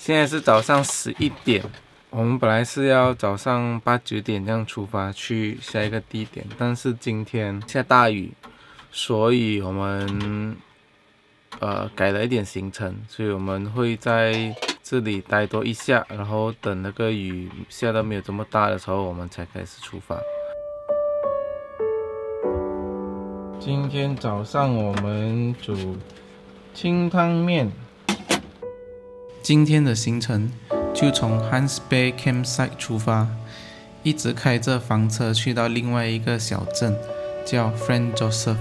现在是早上11点，我们本来是要早上8、9点这样出发去下一个地点，但是今天下大雨，所以我们改了一点行程，所以我们会在这里待多一下，然后等那个雨下到没有这么大的时候，我们才开始出发。今天早上我们煮清汤面。今天的行程就从 Hans Bay Campsite 出发，一直开着房车去到另外一个小镇，叫 Franz Josef。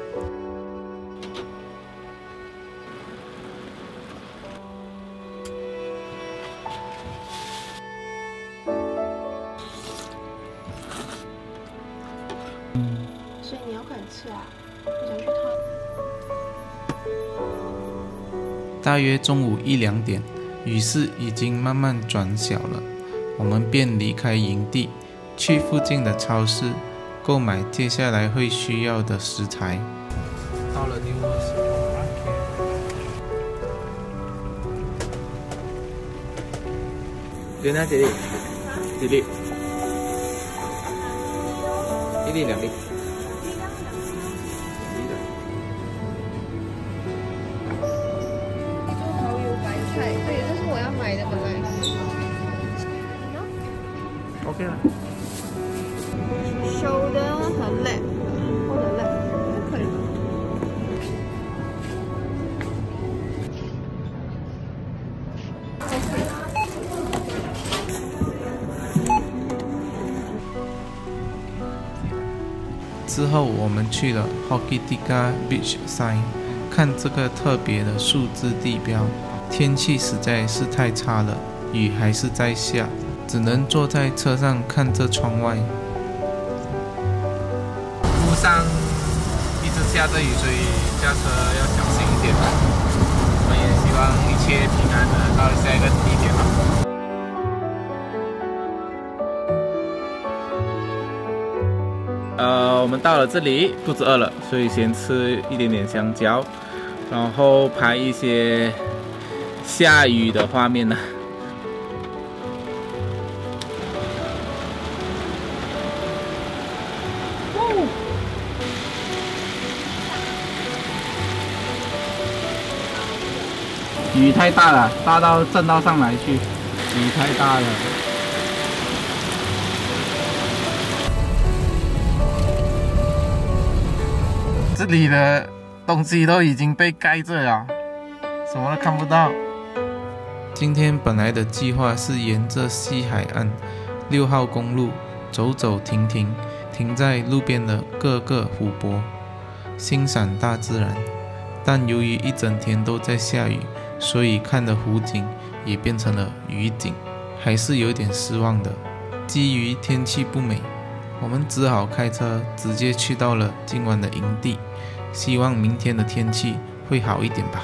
所以你要快点吃啊！我想去烫。 大约中午1、2点，雨势已经慢慢转小了，我们便离开营地，去附近的超市购买接下来会需要的食材。到了New World Supermarket，连在这里，这里，1粒2粒。 对，这是我要买的本来。 OK 了。 Shoulder 和 leg， 或者 leg 都可以。 之后我们去了 Hokitika Beach Sign， 看这个特别的数字地标。天气实在是太差了，雨还是在下，只能坐在车上看着窗外。路上一直下着雨，所以驾车要小心一点。我们也希望一切平安的到下一个地点吧。我们到了这里，肚子饿了，所以先吃一点点香蕉，然后拍一些下雨的画面呢。雨太大了，大到震到上来去，雨太大了。这里的东西都已经被盖着了，什么都看不到。今天本来的计划是沿着西海岸6号公路走走停停，停在路边的各个湖泊，欣赏大自然。但由于一整天都在下雨，所以看的湖景也变成了雨景，还是有点失望的。基于天气不美，我们只好开车直接去到了今晚的营地，希望明天的天气会好一点吧。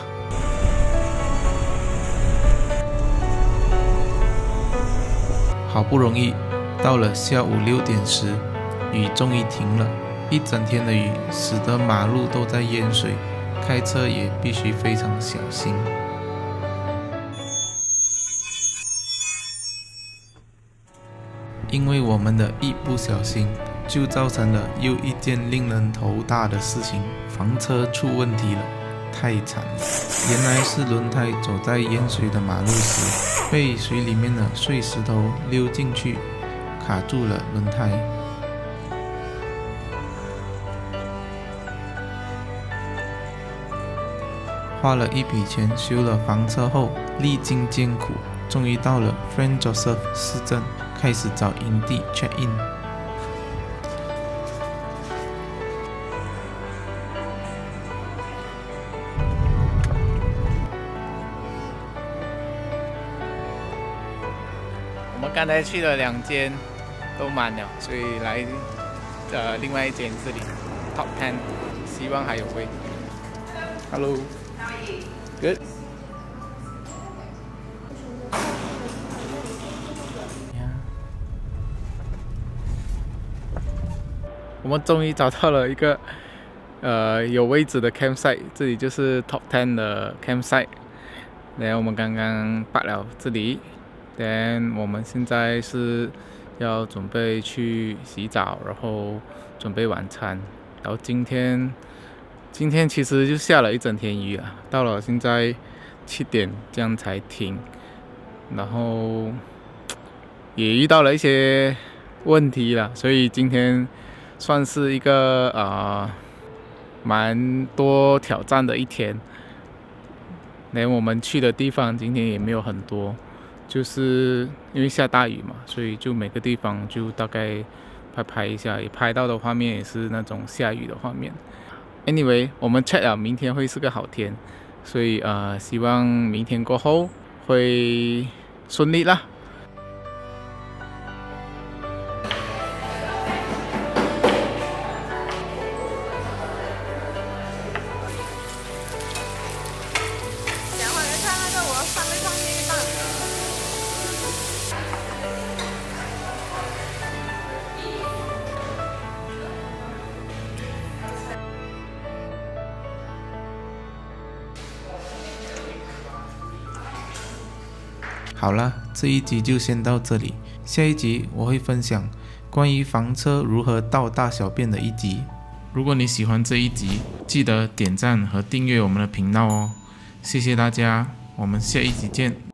好不容易到了下午6点时，雨终于停了。一整天的雨使得马路都在淹水，开车也必须非常小心。因为我们的一不小心，就造成了又一件令人头大的事情，房车出问题了，太惨了！原来是轮胎走在淹水的马路时，被水里面的碎石头溜进去，卡住了轮胎。花了一笔钱修了房车后，历经艰苦，终于到了 Franz Josef 市镇，开始找营地 check in。我们刚才去了2间，都满了，所以来另外一间这里 Top 10， 希望还有位。Hello。Good。我们终于找到了一个有位置的 campsite， 这里就是 Top 10的 campsite。 然后我们刚刚罢了这里，然后我们现在是要准备去洗澡，然后准备晚餐。然后今天其实就下了一整天雨啊，到了现在7点这样才停，然后也遇到了一些问题了，所以今天算是一个蛮多挑战的一天。连我们去的地方今天也没有很多，就是因为下大雨嘛，所以就每个地方就大概拍一下，也拍到的画面也是那种下雨的画面。Anyway， 我们 check 了，明天会是个好天，所以希望明天过后会顺利啦。好了，这一集就先到这里。下一集我会分享关于房车如何倒大小便的一集。如果你喜欢这一集，记得点赞和订阅我们的频道哦。谢谢大家，我们下一集见。